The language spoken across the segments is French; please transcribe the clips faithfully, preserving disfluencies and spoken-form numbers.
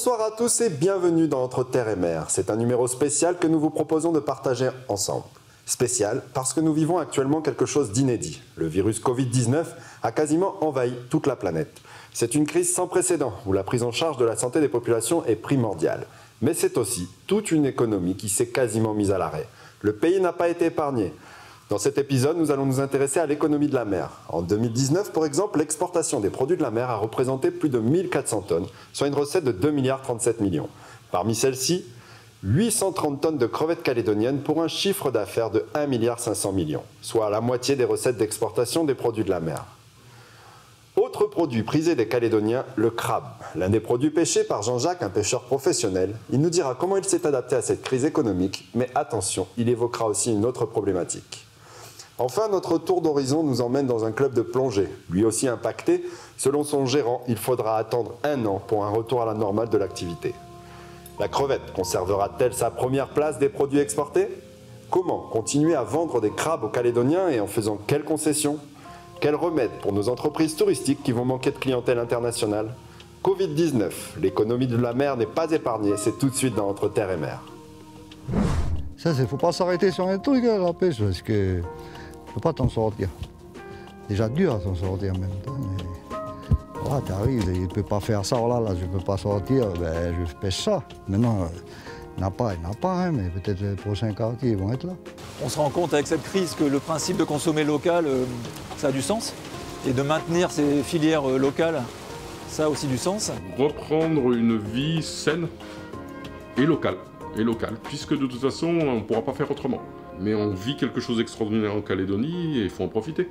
Bonsoir à tous et bienvenue dans Entre Terre et Mer. C'est un numéro spécial que nous vous proposons de partager ensemble. Spécial parce que nous vivons actuellement quelque chose d'inédit. Le virus Covid dix-neuf a quasiment envahi toute la planète. C'est une crise sans précédent où la prise en charge de la santé des populations est primordiale. Mais c'est aussi toute une économie qui s'est quasiment mise à l'arrêt. Le pays n'a pas été épargné. Dans cet épisode, nous allons nous intéresser à l'économie de la mer. En deux mille dix-neuf, par exemple, l'exportation des produits de la mer a représenté plus de mille quatre cents tonnes, soit une recette de deux virgule trente-sept milliards. Parmi celles-ci, huit cent trente tonnes de crevettes calédoniennes pour un chiffre d'affaires de un virgule cinq milliard, soit la moitié des recettes d'exportation des produits de la mer. Autre produit prisé des Calédoniens, le crabe. L'un des produits pêchés par Jean-Jacques, un pêcheur professionnel. Il nous dira comment il s'est adapté à cette crise économique, mais attention, il évoquera aussi une autre problématique. Enfin, notre tour d'horizon nous emmène dans un club de plongée, lui aussi impacté. Selon son gérant, il faudra attendre un an pour un retour à la normale de l'activité. La crevette conservera-t-elle sa première place des produits exportés? Comment continuer à vendre des crabes aux Calédoniens et en faisant quelles concessions? Quels remèdes pour nos entreprises touristiques qui vont manquer de clientèle internationale? Covid dix-neuf, l'économie de la mer n'est pas épargnée, c'est tout de suite dans Entre Terre et Mer. Ça, il ne faut pas s'arrêter sur un truc, hein, la pêche, parce que tu ne peux pas t'en sortir. Déjà dur à t'en sortir en même temps. Mais... voilà, tu arrives, il ne peut pas faire ça, oh là, là, je ne peux pas sortir, ben, je pêche ça. Maintenant, il n'y en a pas, il n'y en a pas, hein, mais peut-être les prochains quartiers vont être là. On se rend compte avec cette crise que le principe de consommer local, euh, ça a du sens. Et de maintenir ces filières euh, locales, ça a aussi du sens. Reprendre une vie saine et locale, et locale, puisque de toute façon, on ne pourra pas faire autrement. Mais on vit quelque chose d'extraordinaire en Calédonie et il faut en profiter.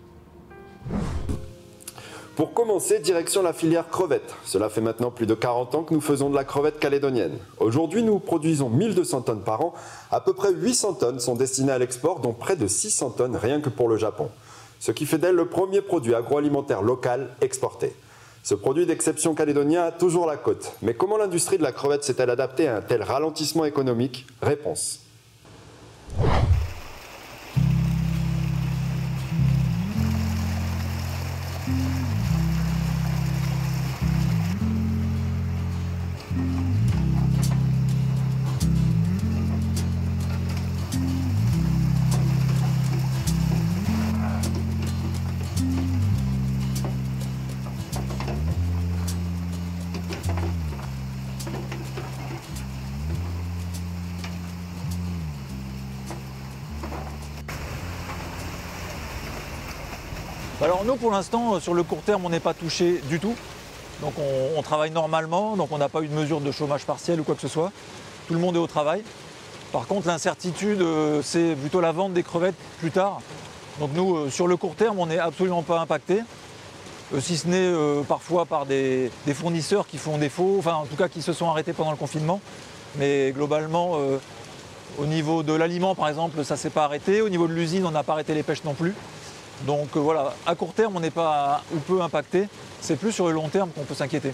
Pour commencer, direction la filière crevette. Cela fait maintenant plus de quarante ans que nous faisons de la crevette calédonienne. Aujourd'hui, nous produisons mille deux cents tonnes par an. À peu près huit cents tonnes sont destinées à l'export, dont près de six cents tonnes rien que pour le Japon. Ce qui fait d'elle le premier produit agroalimentaire local exporté. Ce produit d'exception calédonien a toujours la cote. Mais comment l'industrie de la crevette s'est-elle adaptée à un tel ralentissement économique? Réponse. Alors nous, pour l'instant, sur le court terme, on n'est pas touché du tout. Donc on, on travaille normalement, donc on n'a pas eu de mesure de chômage partiel ou quoi que ce soit. Tout le monde est au travail. Par contre, l'incertitude, euh, c'est plutôt la vente des crevettes plus tard. Donc nous, euh, sur le court terme, on n'est absolument pas impacté. Euh, si ce n'est euh, parfois par des, des fournisseurs qui font défaut, enfin en tout cas qui se sont arrêtés pendant le confinement. Mais globalement, euh, au niveau de l'aliment, par exemple, ça ne s'est pas arrêté. Au niveau de l'usine, on n'a pas arrêté les pêches non plus. Donc euh, voilà, à court terme, on n'est pas ou peu impacté. C'est plus sur le long terme qu'on peut s'inquiéter.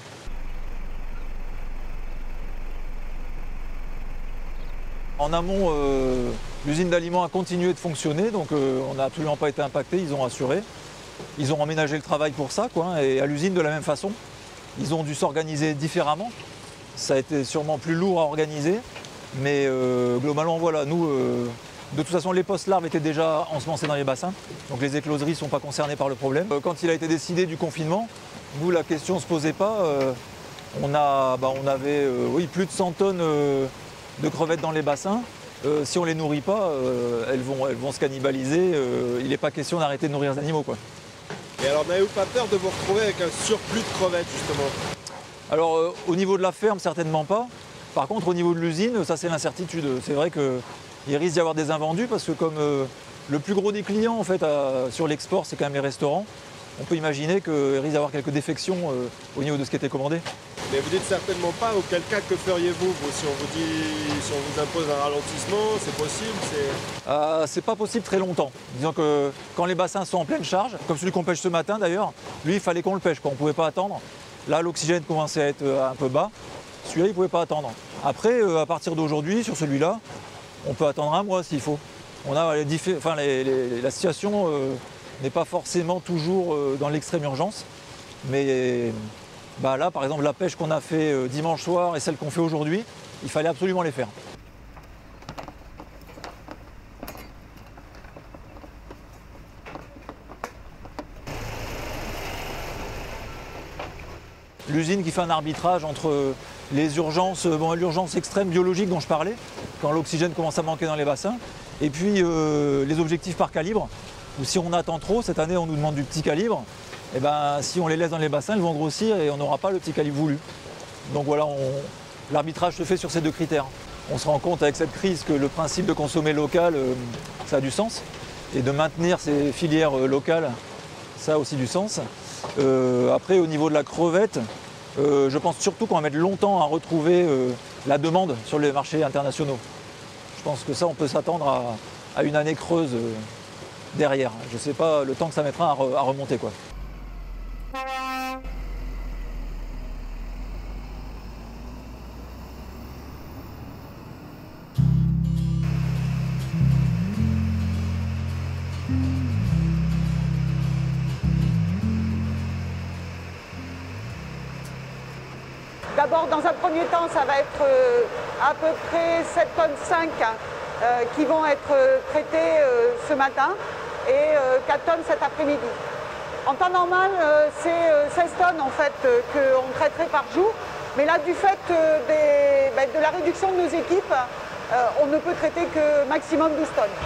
En amont, euh, l'usine d'aliments a continué de fonctionner, donc euh, on n'a absolument pas été impacté, ils ont assuré. Ils ont aménagé le travail pour ça, quoi, et à l'usine de la même façon. Ils ont dû s'organiser différemment. Ça a été sûrement plus lourd à organiser, mais euh, globalement, voilà, nous... Euh, De toute façon, les postes larves étaient déjà ensemencés dans les bassins, donc les écloseries ne sont pas concernées par le problème. Quand il a été décidé du confinement, nous, la question ne se posait pas. Euh, on, a, bah, on avait euh, oui, plus de cent tonnes euh, de crevettes dans les bassins. Euh, si on ne les nourrit pas, euh, elles, vont, elles vont se cannibaliser. Euh, il n'est pas question d'arrêter de nourrir les animaux, quoi. Et alors, n'avez-vous pas peur de vous retrouver avec un surplus de crevettes, justement? Alors, euh, au niveau de la ferme, certainement pas. Par contre, au niveau de l'usine, ça, c'est l'incertitude. C'est vrai que il risque d'y avoir des invendus parce que comme euh, le plus gros des clients en fait, à, sur l'export, c'est quand même les restaurants, on peut imaginer qu'il risque d'y avoir quelques défections euh, au niveau de ce qui était commandé. Mais vous dites certainement pas, auquel cas, que feriez-vous vous, si on vous dit, si on vous impose un ralentissement, c'est possible, c'est... Euh, c'est pas possible très longtemps. Disons que quand les bassins sont en pleine charge, comme celui qu'on pêche ce matin d'ailleurs, lui il fallait qu'on le pêche, quoi. On ne pouvait pas attendre. Là l'oxygène commençait à être un peu bas, celui-là il ne pouvait pas attendre. Après, euh, à partir d'aujourd'hui, sur celui-là, on peut attendre un mois s'il faut. On a les diffé... enfin, les, les, la situation euh, n'est pas forcément toujours euh, dans l'extrême urgence, mais Bah là, par exemple, la pêche qu'on a fait euh, dimanche soir et celle qu'on fait aujourd'hui, il fallait absolument les faire. L'usine qui fait un arbitrage entre les urgences, bon, l'urgence extrême biologique dont je parlais, quand l'oxygène commence à manquer dans les bassins, et puis euh, les objectifs par calibre, où si on attend trop, cette année on nous demande du petit calibre, et ben si on les laisse dans les bassins, ils vont grossir et on n'aura pas le petit calibre voulu. Donc voilà, l'arbitrage se fait sur ces deux critères. On se rend compte avec cette crise que le principe de consommer local, euh, ça a du sens, et de maintenir ces filières euh, locales, ça a aussi du sens. Euh, après, au niveau de la crevette, euh, je pense surtout qu'on va mettre longtemps à retrouver euh, la demande sur les marchés internationaux. Je pense que ça, on peut s'attendre à, à une année creuse euh, derrière. Je ne sais pas le temps que ça mettra à, re, à remonter, quoi. D'abord, dans un premier temps, ça va être euh, à peu près sept tonnes cinq euh, qui vont être euh, traitées euh, ce matin et euh, quatre tonnes cet après-midi. En temps normal, euh, c'est euh, seize tonnes en fait euh, qu'on traiterait par jour, mais là, du fait euh, des, ben, de la réduction de nos équipes, euh, on ne peut traiter que maximum douze tonnes.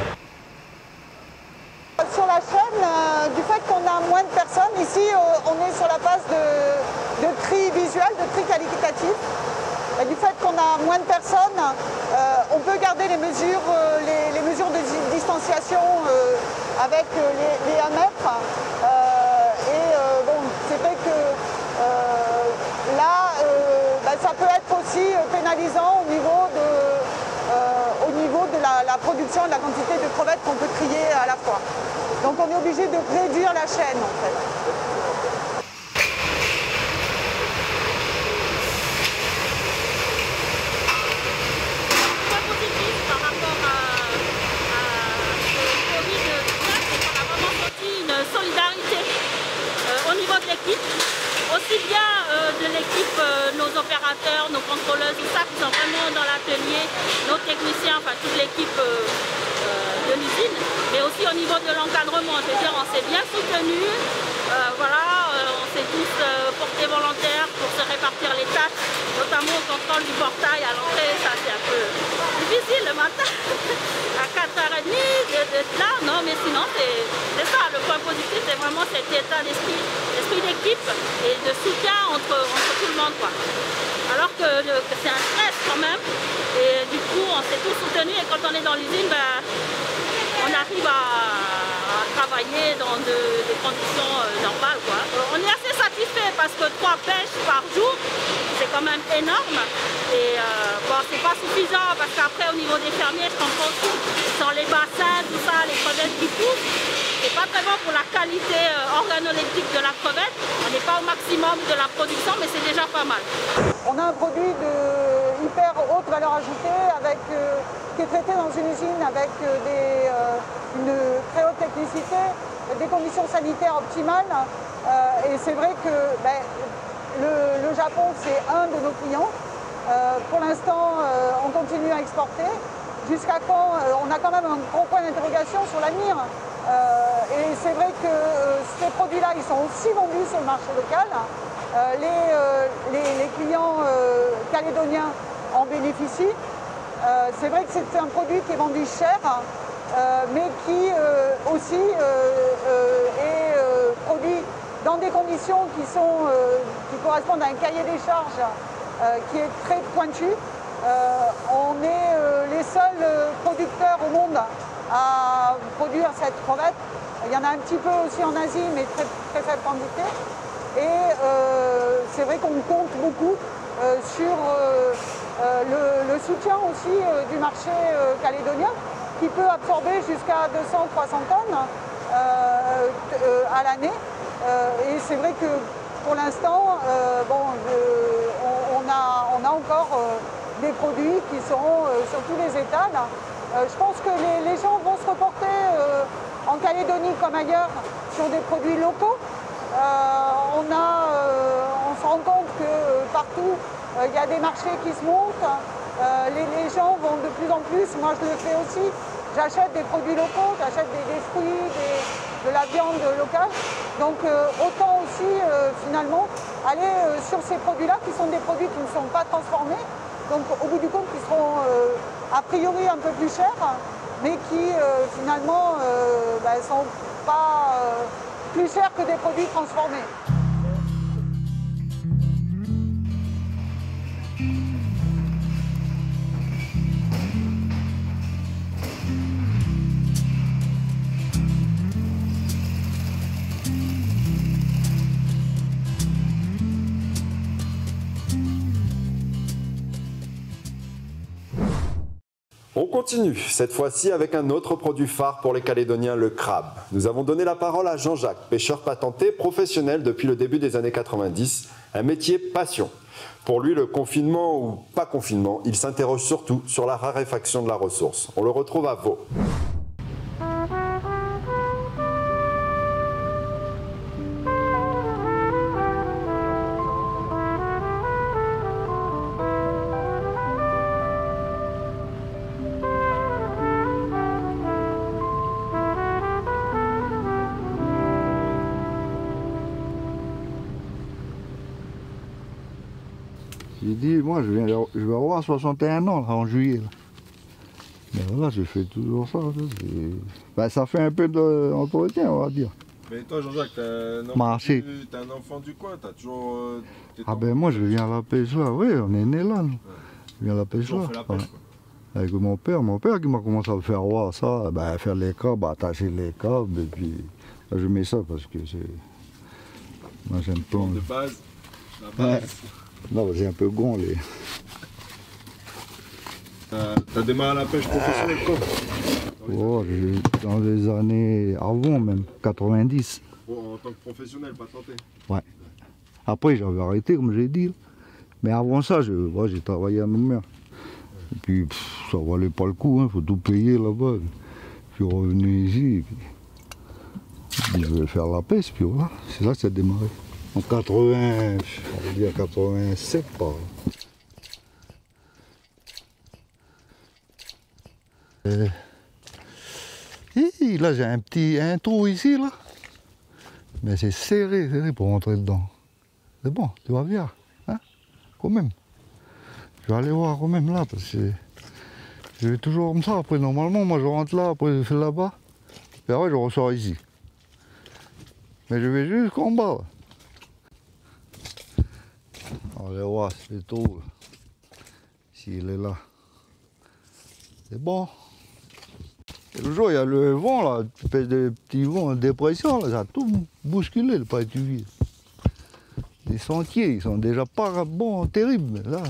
Sur la chaîne, euh, du fait qu'on a moins de personnes, ici euh, on est sur la phase de, de tri visuel, de tri qualitatif. Et du fait qu'on a moins de personnes, euh, on peut garder les mesures, euh, les, les mesures de distanciation euh, avec euh, les, les un mètre. Euh, et euh, bon, c'est vrai que euh, là, euh, ben, ça peut être aussi pénalisant au niveau de, euh, au niveau de la, la production et de la quantité de crevettes qu'on peut trier à la fois. Donc on est obligé de réduire la chaîne en fait. Point positif par rapport à, à ce Covid dix-neuf, c'est qu'on a vraiment senti une solidarité euh, au niveau de l'équipe, aussi bien euh, de l'équipe, euh, nos opérateurs, nos contrôleuses, tout ça qui sont vraiment dans l'atelier, nos techniciens, enfin toute l'équipe euh, de l'usine, mais aussi au niveau de l'encadrement. Je veux dire, on s'est bien soutenus, euh, voilà, euh, on s'est tous euh, portés volontaires pour se répartir les tâches, notamment au contrôle du portail à l'entrée. Ça, c'est un peu difficile le matin, à quatre heures trente d'être là, non, mais sinon, c'est ça, le point positif, c'est vraiment cet état d'esprit, l'esprit d'équipe et de soutien entre, entre tout le monde, quoi. Alors que, que c'est un stress quand même, et du coup, on s'est tous soutenus, et quand on est dans l'usine, ben, on arrive à, à travailler dans de, des conditions euh, normales, quoi. Euh, on est assez satisfait parce que trois pêches par jour, c'est quand même énorme. Et euh, bon, c'est pas suffisant parce qu'après, au niveau des fermiers, je comprends tout. Dans les bassins, tout ça, les crevettes qui poussent, c'est pas très bon pour la qualité euh, organoleptique de la crevette. On n'est pas au maximum de la production, mais c'est déjà pas mal. On a un produit de hyper haute valeur ajoutée avec, euh, qui est traité dans une usine avec euh, des, euh, une très haute technicité, des conditions sanitaires optimales. Euh, et c'est vrai que ben, le, le Japon, c'est un de nos clients. Euh, pour l'instant, euh, on continue à exporter. Jusqu'à quand euh, on a quand même un gros point d'interrogation sur l'avenir. Euh, et c'est vrai que euh, ces produits-là, ils sont aussi vendus sur le marché local. Euh, les, euh, les, les clients euh, calédoniens en bénéficient. Euh, c'est vrai que c'est un produit qui est vendu cher, euh, mais qui euh, aussi euh, euh, est euh, produit dans des conditions qui, sont, euh, qui correspondent à un cahier des charges euh, qui est très pointu. Euh, on est euh, les seuls producteurs au monde à produire cette crevette. Il y en a un petit peu aussi en Asie, mais très, très faible quantité. Et euh, c'est vrai qu'on compte beaucoup euh, sur euh, euh, le, le soutien aussi euh, du marché euh, calédonien, qui peut absorber jusqu'à deux cents à trois cents tonnes euh, euh, à l'année. Euh, et c'est vrai que pour l'instant, euh, bon, euh, on, on, a, on a encore euh, des produits qui sont euh, sur tous les étals. Euh, je pense que les, les gens vont se reporter euh, en Calédonie comme ailleurs sur des produits locaux. Euh, on, a, euh, on se rend compte partout, euh, il y a des marchés qui se montent, euh, les, les gens vont de plus en plus, moi je le fais aussi, j'achète des produits locaux, j'achète des, des fruits, des, de la viande locale, donc euh, autant aussi euh, finalement aller euh, sur ces produits-là qui sont des produits qui ne sont pas transformés, donc au bout du compte qui seront euh, a priori un peu plus chers, mais qui euh, finalement ne euh, bah, sont pas euh, plus chers que des produits transformés. On continue, cette fois-ci avec un autre produit phare pour les Calédoniens, le crabe. Nous avons donné la parole à Jean-Jacques, pêcheur patenté, professionnel depuis le début des années quatre-vingt-dix, un métier passion. Pour lui, le confinement ou pas confinement, il s'interroge surtout sur la raréfaction de la ressource. On le retrouve à Vaud. J'ai dit, moi, je, viens, je vais avoir soixante et un ans là, en juillet. Là. Mais voilà, je fais toujours ça. Là, ben, ça fait un peu d'entretien, on va dire. Mais toi, Jean-Jacques, t'es un, un enfant du coin, t'as toujours... Euh, ah ben moi, je viens à la pêche là, oui, on est né là. Nous. Ouais. Je viens à la pêche là. Fait la pêche, quoi. Avec mon père, mon père qui m'a commencé à faire voir ça, ben, faire les câbles, attacher les câbles, et puis là, je mets ça parce que c'est... Moi, j'aime pas... De base, la base... Ouais. Non, j'ai un peu gonflé. Euh, T'as démarré la pêche professionnelle quand? Oh, dans les années avant même, quatre-vingt-dix. Oh, en tant que professionnel, pas tenté? Ouais. Après, j'avais arrêté, comme j'ai dit. Mais avant ça, j'ai ouais, travaillé à Nouméa. Et puis, pff, ça valait pas le coup, il hein, faut tout payer là-bas. Puis revenu ici, et puis, puis je vais faire la pêche, puis voilà, c'est là que ça a démarré. En quatre-vingts, on va dire quatre-vingt-sept par là. Euh, et là j'ai un petit un trou ici là. Mais c'est serré, serré pour rentrer dedans. C'est bon, tu vas bien, hein, quand même. Je vais aller voir quand même là parce que je vais toujours comme ça. Après normalement moi je rentre là, après je fais là-bas. Et après je ressors ici. Mais je vais jusqu'en bas. Là. On va voir c'est tout. S'il est là. C'est bon. Et le jour, il y a le vent là, tu pèses des petits vents, de dépression, là, ça a tout bousculé le Pas-du-Vieux. Les sentiers, ils sont déjà pas bons, terribles, là.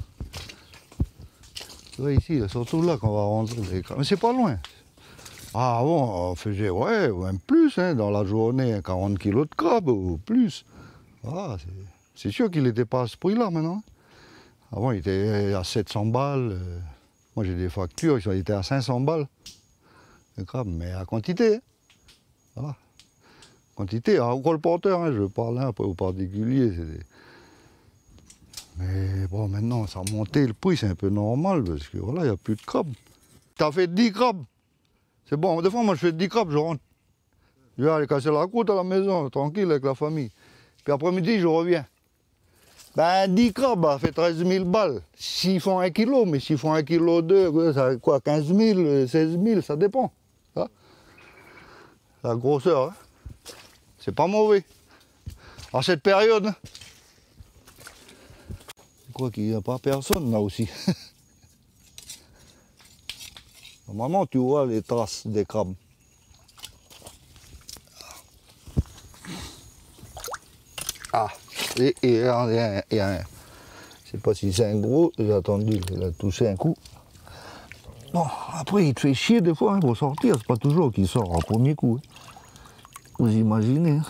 Tu vois ici, surtout là qu'on va rentrer les crabes. Mais c'est pas loin. Ah bon, on faisait, ouais, même plus, hein, dans la journée, quarante kilos de crabes ou plus. Ah, c'est sûr qu'il n'était pas à ce prix-là maintenant. Avant, il était à sept cents balles. Moi, j'ai des factures, ils étaient à cinq cents balles. Le crabe, mais à quantité. Hein. Voilà. Quantité, à colporteur, hein, je parle un peu aux particuliers. Des... Mais bon, maintenant, ça a monté le prix, c'est un peu normal, parce que voilà, il n'y a plus de crabes. Tu as fait dix crabes. C'est bon, des fois, moi, je fais dix crabes, je rentre. Je vais aller casser la croûte à la maison, tranquille, avec la famille. Puis après-midi, je reviens. Ben, dix crabes, ça fait treize mille balles. S'ils font un kilo, mais s'ils font un kilo deux, ça quoi, quinze mille, seize mille, ça dépend. Hein? La grosseur, hein? C'est pas mauvais. À cette période, hein? Je crois qu'il n'y a pas personne là aussi. Normalement, tu vois les traces des crabes. Ah, et il y a un, je ne sais pas si c'est un gros, j'ai attendu, il a touché un coup. Bon, après il te fait chier des fois hein, pour sortir, c'est pas toujours qu'il sort au premier coup. Hein. Vous imaginez. Hein.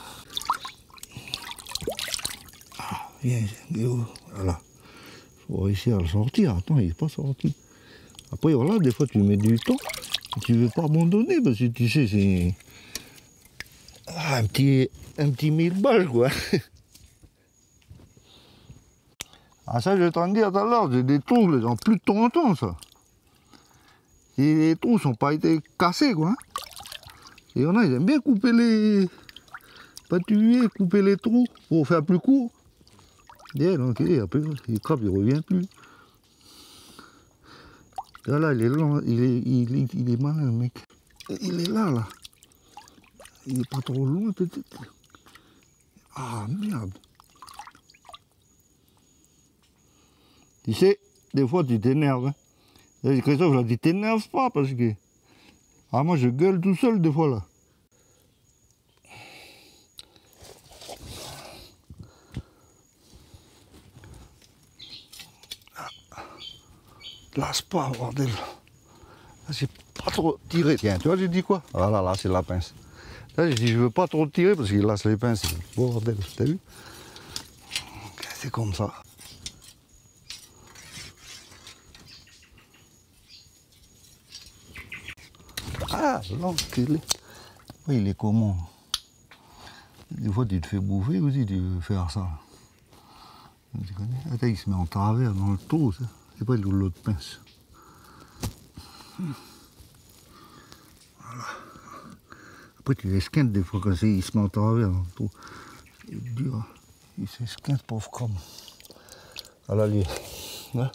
Ah, viens, voilà. Il faut réussir à le sortir, attends, il n'est pas sorti. Après voilà, des fois tu mets du temps, tu ne veux pas abandonner parce que tu sais, c'est ah, un petit, un petit mille balles quoi. Ah ça, je vais t'en dire tout à l'heure, j'ai des trous, ils ont plus de trente ans, ça. Et les trous n'ont pas été cassés, quoi. Et il y en a, ils aiment bien couper les... pas tuer, couper les trous pour faire plus court. Et donc, et après, il crabe, il ne revient plus. Là, là, il est lent, il est, il, est, il est malin, le mec. Il est là, là. Il est pas trop loin, peut-être. Ah, merde. Tu sais, des fois, tu t'énerves. Hein. Christophe, je dis, t'énerve pas, parce que... Ah, moi, je gueule tout seul, des fois, là. Lâche pas, bordel. J'ai pas trop tiré. Tiens, tu vois, j'ai dit quoi? Voilà, là, c'est la pince. Là, j'ai dit, je veux pas trop tirer parce qu'il lâche les pinces. Bordel, t'as vu? C'est comme ça. Ah, l'enculé. Oui, il est comment? Des fois, tu te fais bouffer aussi, tu veux faire ça. Tu connais? Attends, il se met en travers dans le trou, ça. C'est pas l'autre pince. Voilà. Après, tu l'esquintes des fois quand il se met en travers dans le trou. C'est dur. Il s'esquinte, pauvre comme. Voilà, lui. Là.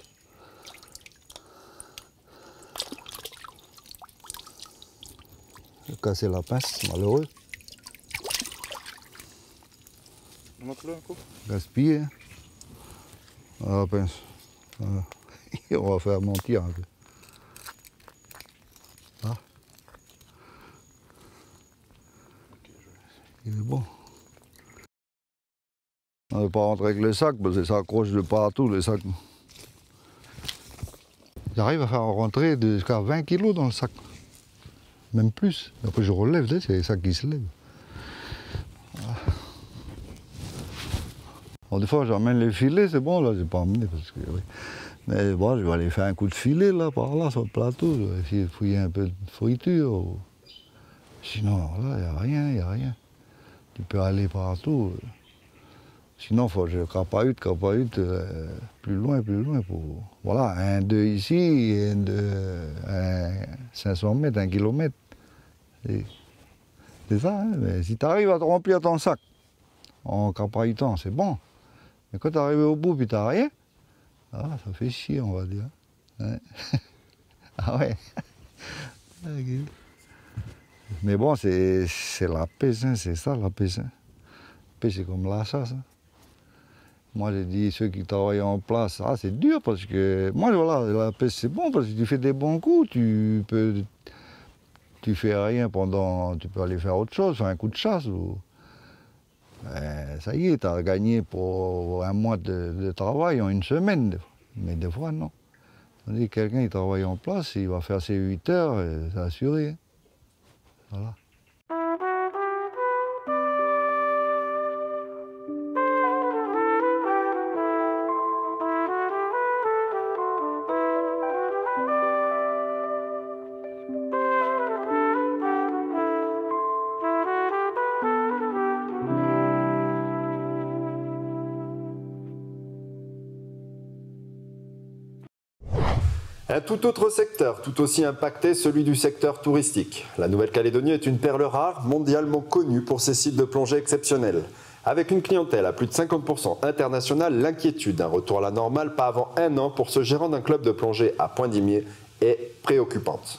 J'ai cassé la pince, malheureux. Montre-le un coup. Gaspillé. Hein. Ah, la pince. Voilà. On va faire mentir un peu. Ah. Il est bon. On ne va pas rentrer avec les sacs parce que ça accroche de partout les sacs. J'arrive à faire rentrer jusqu'à vingt kilos dans le sac. Même plus. Après je relève, c'est les sacs qui se lèvent. Voilà. Alors, des fois j'emmène les filets, c'est bon, là j'ai pas emmené parce que oui. Mais bon, je vais aller faire un coup de filet là, par là, sur le plateau, je vais essayer de fouiller un peu de friture. Sinon, là, il n'y a rien, il n'y a rien. Tu peux aller partout. Sinon, il faut que je crapahute, crapahute, euh, plus loin, plus loin. Pour... Voilà, un deux ici, et un deux, un cinq cents mètres, un kilomètre. C'est ça, hein. Mais si tu arrives à te remplir ton sac en crapahutant, c'est bon. Mais quand tu arrives au bout et tu n'as rien, ah, ça fait chier, on va dire. Ouais. Ah ouais. Okay. Mais bon, c'est la pêche, hein, c'est ça la pêche. Hein. La pêche, c'est comme la chasse. Hein. Moi, j'ai dit, ceux qui travaillent en place, ah, c'est dur parce que... Moi, voilà, la pêche, c'est bon parce que tu fais des bons coups, tu peux... Tu fais rien pendant... Tu peux aller faire autre chose, faire un coup de chasse ou... Ben, ça y est, tu as gagné pour un mois de, de travail en une semaine. Mais des fois, non. Tandis que quelqu'un qui travaille en place, il va faire ses huit heures, c'est assuré. Voilà. Un tout autre secteur, tout aussi impacté, celui du secteur touristique. La Nouvelle-Calédonie est une perle rare, mondialement connue pour ses sites de plongée exceptionnels. Avec une clientèle à plus de cinquante pour cent internationale, l'inquiétude d'un retour à la normale pas avant un an pour ce gérant d'un club de plongée à Pointe-d'Imier est préoccupante.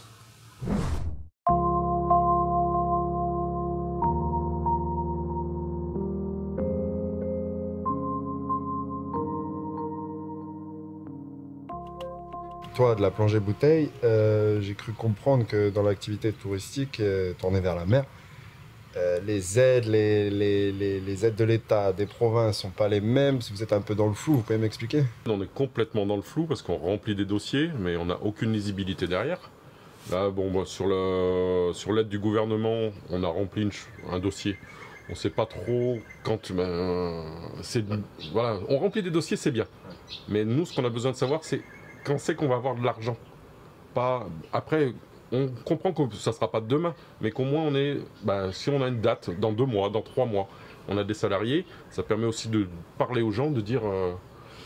Toi, de la plongée bouteille, euh, j'ai cru comprendre que dans l'activité touristique euh, tournée vers la mer, euh, les aides, les, les, les, les aides de l'État, des provinces ne sont pas les mêmes. Si vous êtes un peu dans le flou, vous pouvez m'expliquer? On est complètement dans le flou parce qu'on remplit des dossiers, mais on n'a aucune lisibilité derrière. Là, bon, bah, sur le, sur l'aide du gouvernement, on a rempli une, un dossier. On ne sait pas trop quand... Ben, c'est, voilà, on remplit des dossiers, c'est bien. Mais nous, ce qu'on a besoin de savoir, c'est quand c'est qu'on va avoir de l'argent. Pas après, on comprend que ça ne sera pas demain, mais qu'au moins on est, bah, si on a une date dans deux mois, dans trois mois, on a des salariés, ça permet aussi de parler aux gens, de dire euh,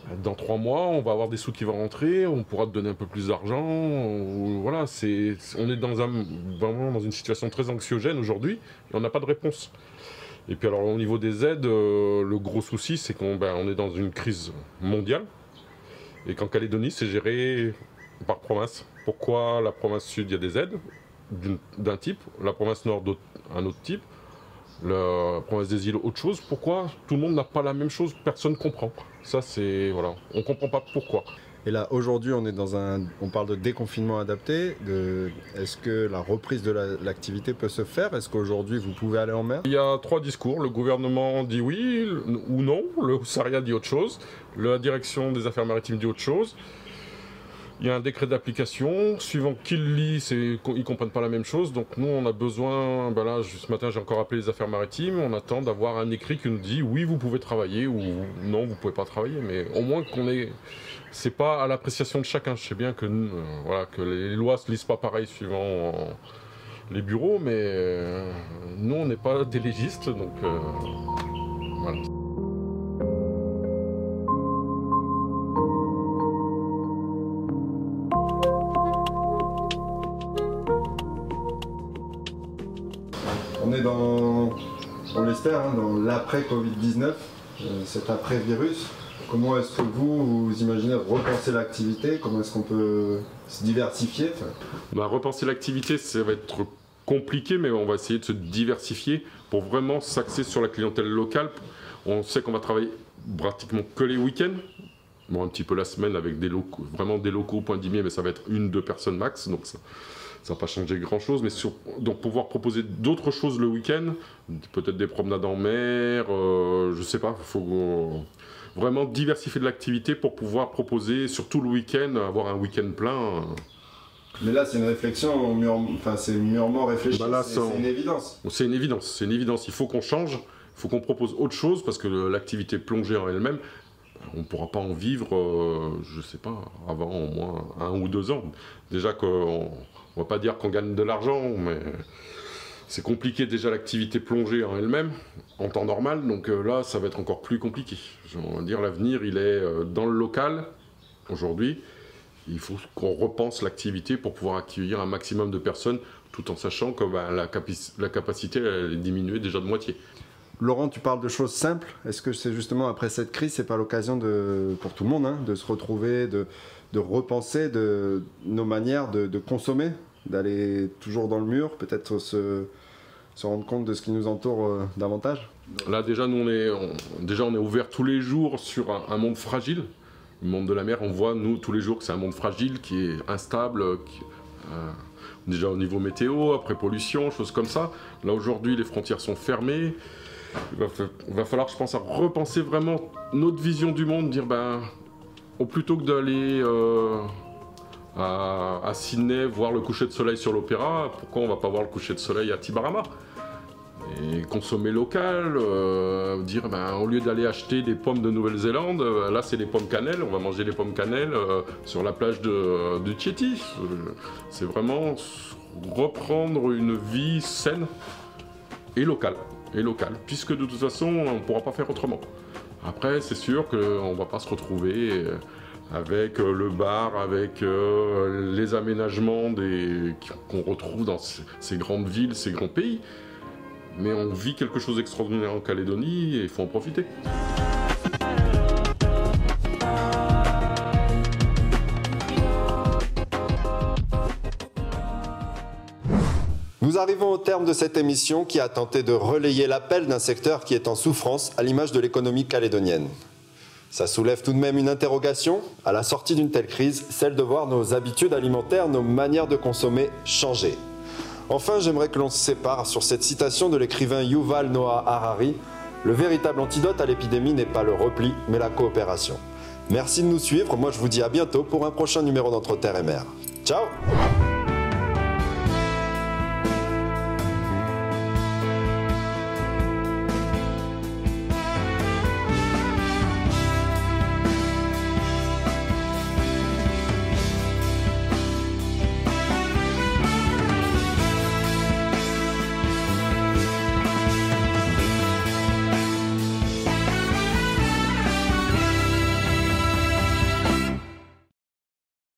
Dans trois mois, on va avoir des sous qui vont rentrer, on pourra te donner un peu plus d'argent. Voilà, c'est, on est dans un, vraiment dans une situation très anxiogène aujourd'hui et on n'a pas de réponse. Et puis alors au niveau des aides, euh, le gros souci c'est qu'on ben, on est dans une crise mondiale et qu'en Calédonie c'est géré par province. Pourquoi la province sud il y a des aides d'un type, la province nord un autre type, la province des îles autre chose? Pourquoi tout le monde n'a pas la même chose? Personne ne comprend. Ça c'est, voilà, on ne comprend pas pourquoi. Et là, aujourd'hui, on est dans un, on parle de déconfinement adapté. De, est-ce que la reprise de la, l'activité peut se faire? Est-ce qu'aujourd'hui, vous pouvez aller en mer? Il y a trois discours. Le gouvernement dit oui ou non. Le Saria dit autre chose. La direction des affaires maritimes dit autre chose. Il y a un décret d'application. Suivant qui le lit, c'est, ils ne comprennent pas la même chose. Donc nous, on a besoin, ben là, ce matin, j'ai encore appelé les affaires maritimes. On attend d'avoir un écrit qui nous dit oui, vous pouvez travailler ou non, vous ne pouvez pas travailler. Mais au moins qu'on ait... C'est pas à l'appréciation de chacun. Je sais bien que, euh, voilà, que les lois ne se lisent pas pareil suivant euh, les bureaux, mais euh, nous, on n'est pas des légistes, donc euh, voilà. On est dans, on l'espère, hein, dans l'après-Covid dix-neuf, euh, cet après-virus. Comment est-ce que vous, vous imaginez repenser l'activité? Comment est-ce qu'on peut se diversifier? Bah, repenser l'activité, ça va être compliqué, mais on va essayer de se diversifier pour vraiment s'axer sur la clientèle locale. On sait qu'on va travailler pratiquement que les week-ends. Bon, un petit peu la semaine avec des locaux, vraiment des locaux au point d'Imier, mais ça va être une, deux personnes max, donc ça ça va pas changer grand-chose. Mais sur, donc pouvoir proposer d'autres choses le week-end, peut-être des promenades en mer, euh, je sais pas, il faut... Euh, vraiment diversifier de l'activité pour pouvoir proposer, surtout le week-end, avoir un week-end plein. Mais là, c'est une réflexion, mûre... enfin, c'est mûrement réfléchi, bah là, c'est, c'est une évidence. C'est une évidence, c'est une évidence. Il faut qu'on change, il faut qu'on propose autre chose, parce que l'activité plongée en elle-même, on ne pourra pas en vivre, euh, je ne sais pas, avant au moins un ou deux ans. Déjà qu'on ne va pas dire qu'on gagne de l'argent, mais... C'est compliqué déjà l'activité plongée en elle-même, en temps normal, donc euh, là ça va être encore plus compliqué. Je veux dire, l'avenir il est euh, dans le local, aujourd'hui. Il faut qu'on repense l'activité pour pouvoir accueillir un maximum de personnes, tout en sachant que bah, la, capaci la capacité elle est diminuée déjà de moitié. Laurent, tu parles de choses simples. Est-ce que c'est justement après cette crise, c'est pas l'occasion de, pour tout le monde, hein, de se retrouver, de, de repenser de, nos manières de, de consommer, d'aller toujours dans le mur, peut-être se... se rendre compte de ce qui nous entoure euh, davantage? Là déjà nous on est, on, déjà on est ouvert tous les jours sur un, un monde fragile, le monde de la mer. On voit nous tous les jours que c'est un monde fragile qui est instable, qui, euh, déjà au niveau météo, après pollution, choses comme ça. Là aujourd'hui les frontières sont fermées, il va, il va falloir je pense à repenser vraiment notre vision du monde, dire ben plutôt que d'aller euh, À, à Sydney, voir le coucher de soleil sur l'Opéra, pourquoi on va pas voir le coucher de soleil à Tibarama? Et consommer local, euh, dire ben, au lieu d'aller acheter des pommes de Nouvelle-Zélande, euh, là c'est les pommes cannelle, on va manger les pommes cannelle euh, sur la plage de, de Tieti. C'est vraiment reprendre une vie saine et locale, et locale, puisque de toute façon on ne pourra pas faire autrement. Après c'est sûr qu'on ne va pas se retrouver euh, avec euh, le bar, avec euh, les aménagements des... qu'on retrouve dans ces, ces grandes villes, ces grands pays. Mais on vit quelque chose d'extraordinaire en Calédonie et il faut en profiter. Nous arrivons au terme de cette émission qui a tenté de relayer l'appel d'un secteur qui est en souffrance à l'image de l'économie calédonienne. Ça soulève tout de même une interrogation, à la sortie d'une telle crise, celle de voir nos habitudes alimentaires, nos manières de consommer changer. Enfin, j'aimerais que l'on se sépare sur cette citation de l'écrivain Yuval Noah Harari. Le véritable antidote à l'épidémie n'est pas le repli, mais la coopération. Merci de nous suivre, moi je vous dis à bientôt pour un prochain numéro d'Entre Terre et Mer. Ciao!